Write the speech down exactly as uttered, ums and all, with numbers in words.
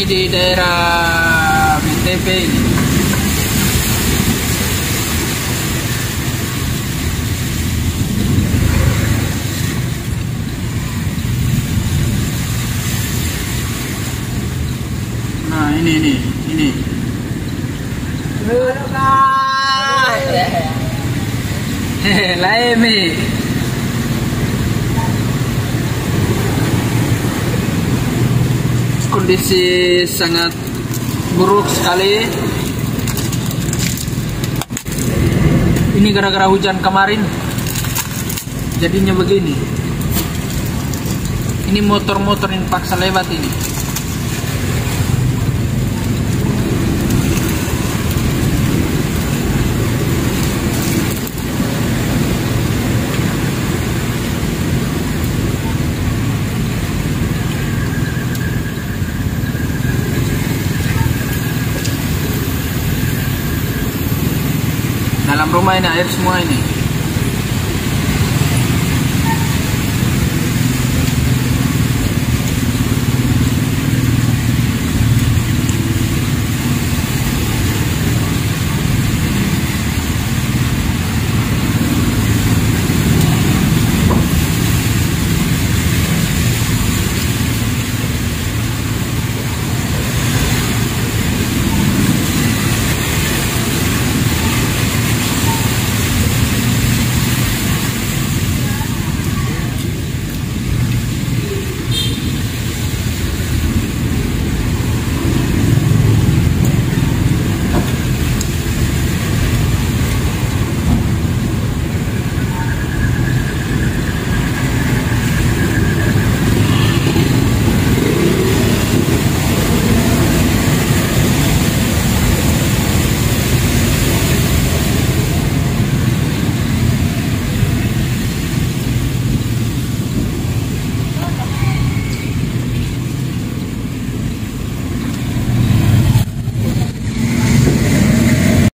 di daerah B T P ini. Nah ini ini ini. Laimi. Kondisi sangat buruk sekali. Ini gara-gara hujan kemarin jadinya begini. Ini motor-motor yang paksa lewat ini. Dalam rumah ini air semua ini.